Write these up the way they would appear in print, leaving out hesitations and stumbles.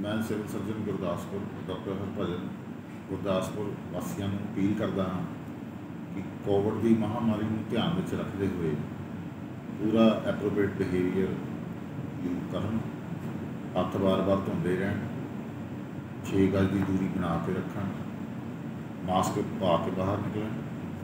मैं civil surgeon Gurdaspur doctor Harbhajan Gurdaspur वासियों को अपील करता हाँ कि कोविड की महामारी को ध्यान में रखते हुए पूरा एप्रोप्रिएट बिहेवियर यूज करन, हथ बार बार धोंदे रहन, 6 गज की दूरी बना के रखन, मास्क पा के बाहर निकलन।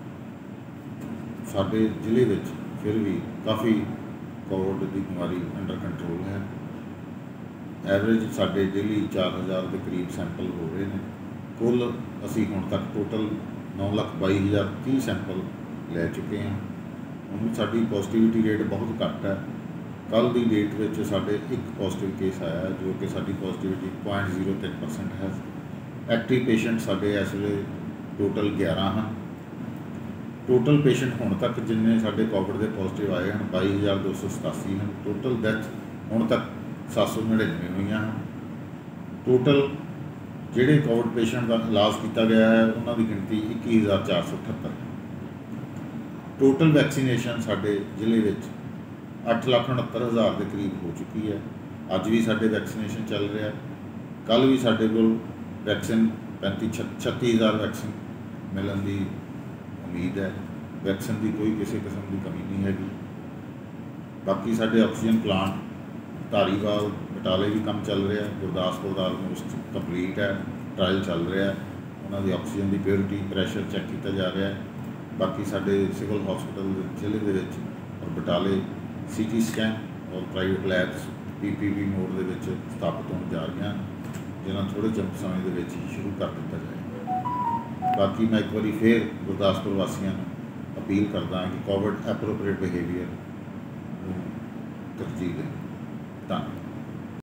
साडे जिले विच फिर भी काफ़ी कोविड की बीमारी अंडर कंट्रोल है। एवरेज साडे डेली 4000 के करीब सैंपल हो रहे हैं। कुल असी हुण तक टोटल 9,22,030 सैंपल लै चुके हैं। उन्होंने साडी पॉजिटिविटी रेट बहुत घट है। कल की डेट में साडे एक पॉजिटिव केस आया जो कि साडी पॉजिटिविटी 0.03% है। एक्टिव पेशेंट साडे इस वे टोटल 11 हैं। टोटल पेशेंट हुण तक जिन्ने साडे कोविड के पॉजिटिव आए हैं 22,287 हैं। टोटल डैथ हुण तक 799 हुई हैं। टोटल जिहड़े कोविड पेशेंट का इलाज किया गया है उन्होंने गिनती 21,478 है। टोटल वैक्सीनेशन साडे जिले में 8,69,000 के करीब हो चुकी है। अज भी साडे वैक्सीनेशन चल रहा है। कल भी साडे कोल वैक्सीन 36,000 वैक्सीन मिलने की उम्मीद है। वैक्सीन की कोई किसी किस्म की कमी नहीं हैगी। बाकी साडे ऑक्सीजन प्लांट धारीवाल बटाले भी काम चल रहा है। गुरदासपुर का आलमोस्ट कंप्लीट है, ट्रायल चल रहा है। उन्होंने ऑक्सीजन की प्योरिटी प्रैशर चैक किया जा रहा है। बाकी साडे सिविल हॉस्पिटल जिले के और बटाले CT स्कैन और प्राइवेट लैब्स PPP मोड के स्थापित होने जा रही हैं, जिन्हें थोड़े समय के ही शुरू कर दिया जाएगा। बाकी मैं एक बार फिर गुरदासपुर वासियों अपील करता कि कोविड एप्रोप्रिएट बिहेवियर तरजीह दें। धन्यवाद।